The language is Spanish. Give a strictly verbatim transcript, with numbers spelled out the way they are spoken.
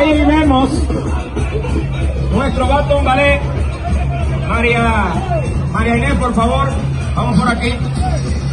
Ahí vemos nuestro Baton Ballet. María, María Inés, por favor, vamos por aquí.